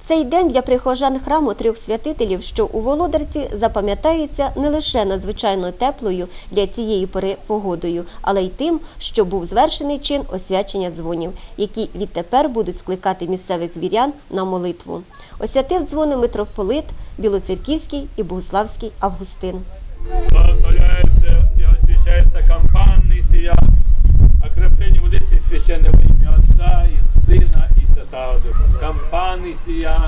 Цей день для прихожан храму Трьох Святителів, що у Володарці, запам'ятається не лише надзвичайно теплою для цієї пори погодою, але й тим, що був звершений чин освячення дзвонів, які відтепер будуть скликати місцевих вірян на молитву. Освятив дзвони митрополит Білоцерківський і Богуславський Августин. Благословляється і освящається кампанний сія, окреплення водиці священного ім'я Отця і Сина і Святого Духа. Кампанний сія,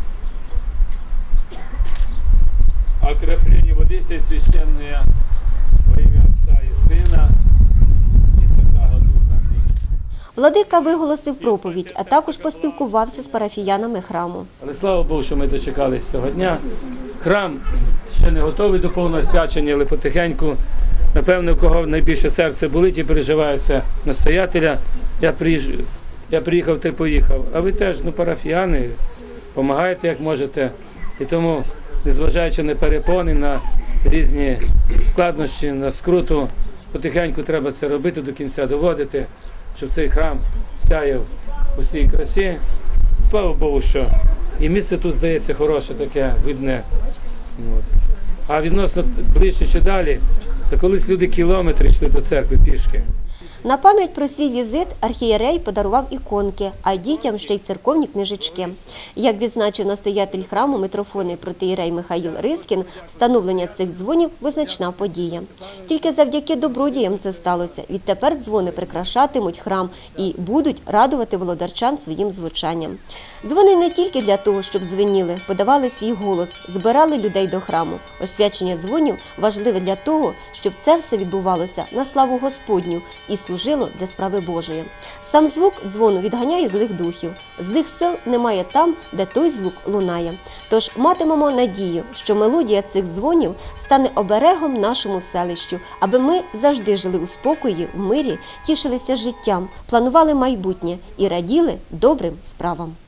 окреплення водиці священного во ім'я Отця і Сина і Святого Духа. Владика виголосив проповідь, а також поспілкувався з парафіянами храму. Але слава Богу, що ми дочекалися цього дня. Храм ще не готовий до повного свячення, але потихеньку, напевно, у кого найбільше серце болить і переживається настоятеля, я приїхав, ти поїхав. А ви теж, парафіяни, допомагаєте, як можете. І тому, незважаючи на перепони, на різні складнощі, на скруту, потихеньку треба це робити, до кінця доводити, щоб цей храм сяяв у всій красі. Слава Богу, що і місце тут, здається, хороше таке, видне. А відносно ближче чи далі, то колись люди кілометри йшли до церкви пішки. На пам'ять про свій візит архієрей подарував іконки, а дітям ще й церковні книжечки. Як відзначив настоятель храму митрофон і протоієрей Михаїл Рискін, встановлення цих дзвонів – визначна подія. Тільки завдяки добродіям це сталося. Відтепер дзвони прикрашатимуть храм і будуть радувати володарчан своїм звучанням. Дзвони не тільки для того, щоб дзвеніли, подавали свій голос, збирали людей до храму. Освячення дзвонів важливе для того, щоб це все відбувалося на славу Господню і служило для справи Божої. Сам звук дзвону відганяє злих духів. Злих сил немає там, де той звук лунає. Тож матимемо надію, що мелодія цих дзвонів стане оберегом нашому селищу, аби ми завжди жили у спокої, в мирі, тішилися життям, планували майбутнє і раділи добрим справам.